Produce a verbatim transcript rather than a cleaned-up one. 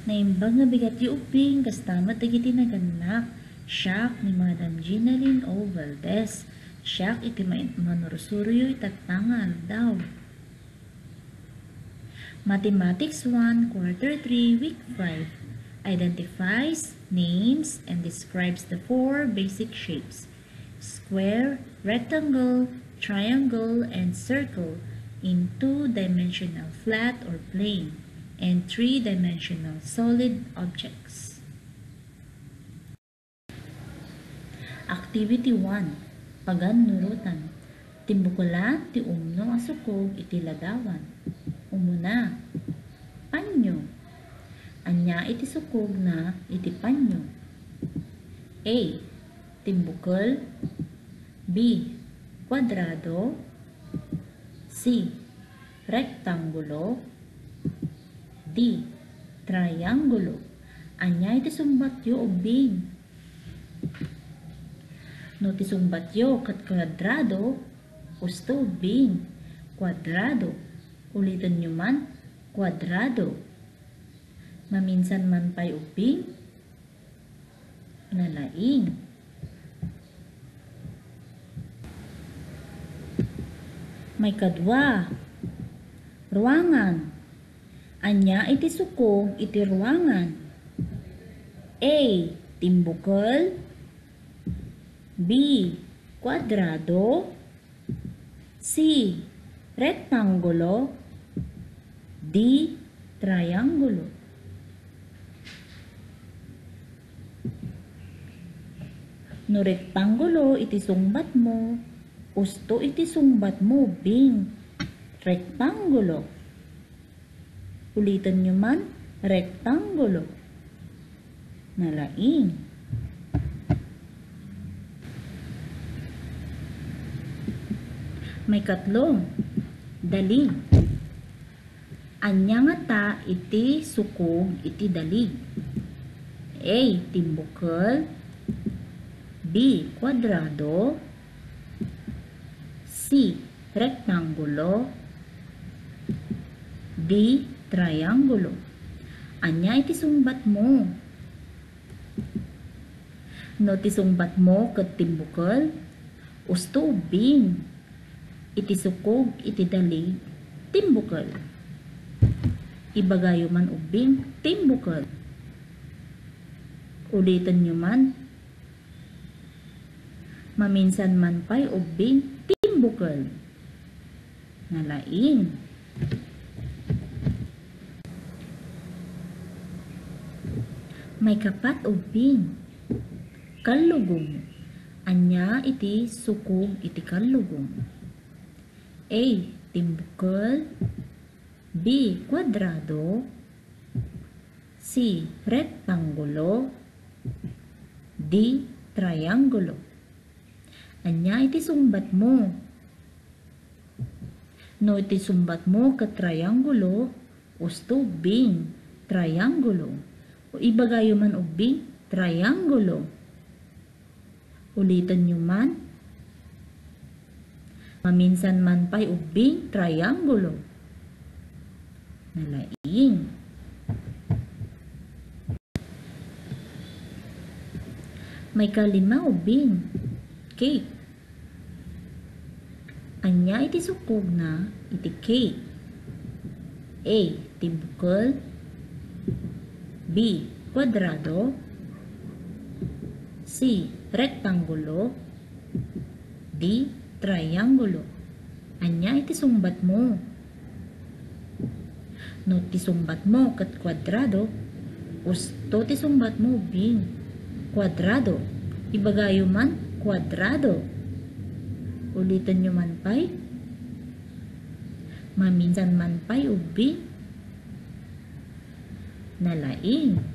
Naimbang nga bigat yu ubing kastamat dagiti naganak. Siak ni Madam Ginalyn O. Valdez. Siak iti manurusuryo itatangal daw. Mathematics one, Quarter three, Week five. Identifies, names, and describes the four basic shapes: square, rectangle, triangle, and circle in two-dimensional flat or plane and three-dimensional solid objects. Activity one. Pagan nurutan. Timbukula ti umno asukog iti ladawan. Umuna. Panyo. Anya iti sukog na iti panyo. A. Timbukol. B. Kwadrado. C. Rektangulo. D. Triangulo. Anya iti sumbatyo ubing. No ti sumbatyo kat kwadrado, usto ubing. Kwadrado. Ulitin nyo man, kwadrado. Maminsan man pa'y ubing, nalaing. May kadwa. Ruangan. Anya iti sukog iti ruangan. A. Timbukol. B. Kwadrado. C. Rektangulo. D. Triangulo. No rektangulo iti sungbat mo, usto iti sungbat mo bing rektangulo. Ulitin nyo man, rektangulo. Nalaing. May katlong. Dalig. Anya nga ta iti sukog iti dalig. A. Timbukol. B. Kwadrado. C. Rektangulo. D. Triangulo. Anya iti sumbat mo. No ti sumbat mo ket timbukol, usto ubing. Iti sukog iti dalig, timbukol. Ibagayo man ubing, timbukol. Ulitin nyo man, maminsan man pa'y ubing, timbukol. Nalaing. May kapat ubing, kalugong. Anya iti sukog iti kalugong. A. Timbukol. B. Kwadrado. C. Rektangulo. D. Triangulo. Anya iti sumbat mo. No iti sumbat mo ka triangulo, usto bing triangulo. O ibagayo man ubing triangulo. Ulitan nyo man, maminsan man pa'y ubing triangulo. Nalaing. May kalima ubing, cake. Anya iti sukog na iti cake. A. Timbukol. B. Kwadrado. C. Rektangulo. D. Triangulo. Anya iti sumbat mo. No ti sumbat mo kat kwadrado, usto ti sumbat mo bing kwadrado. Ibagayo man kwadrado. Ulitin nyo man pa'y, maminsan man pa'y ubing, nalaing.